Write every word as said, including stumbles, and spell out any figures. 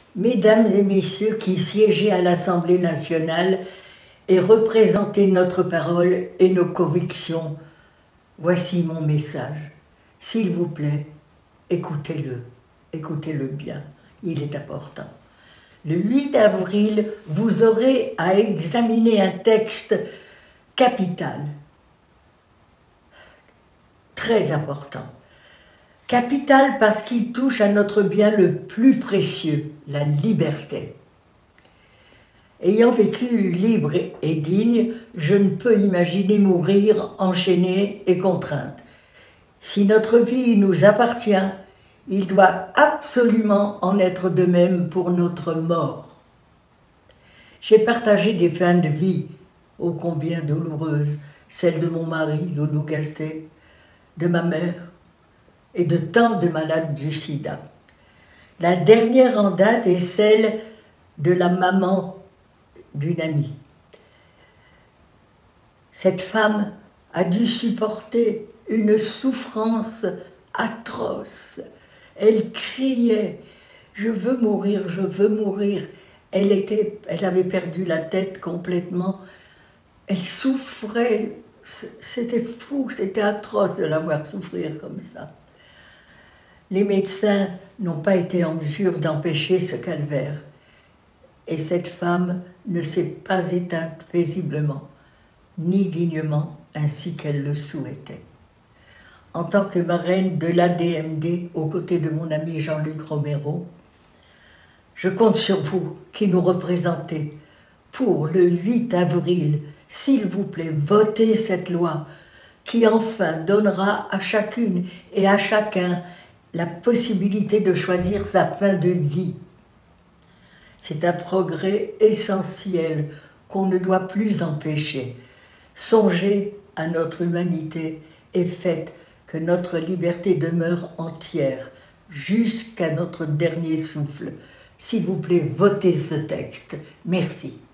Mesdames et messieurs qui siégez à l'Assemblée nationale et représentez notre parole et nos convictions, voici mon message. S'il vous plaît, écoutez-le, écoutez-le bien, il est important. Le huit avril, vous aurez à examiner un texte capital, très important. Capital parce qu'il touche à notre bien le plus précieux, la liberté. Ayant vécu libre et digne, je ne peux imaginer mourir enchaîné et contrainte. Si notre vie nous appartient, il doit absolument en être de même pour notre mort. J'ai partagé des fins de vie ô combien douloureuses, celles de mon mari, Loulou Gastet, de ma mère et de tant de malades du sida. La dernière en date est celle de la maman d'une amie. Cette femme a dû supporter une souffrance atroce. Elle criait « Je veux mourir, je veux mourir ». Elle, était, elle avait perdu la tête complètement. Elle souffrait. C'était fou, c'était atroce de la voir souffrir comme ça. Les médecins n'ont pas été en mesure d'empêcher ce calvaire. Et cette femme ne s'est pas éteinte paisiblement, ni dignement, ainsi qu'elle le souhaitait. En tant que marraine de l'A D M D, aux côtés de mon ami Jean-Luc Romero, je compte sur vous qui nous représentez pour le huit avril. S'il vous plaît, votez cette loi qui enfin donnera à chacune et à chacun la possibilité de choisir sa fin de vie. C'est un progrès essentiel qu'on ne doit plus empêcher. Songez à notre humanité et faites que notre liberté demeure entière jusqu'à notre dernier souffle. S'il vous plaît, votez ce texte. Merci.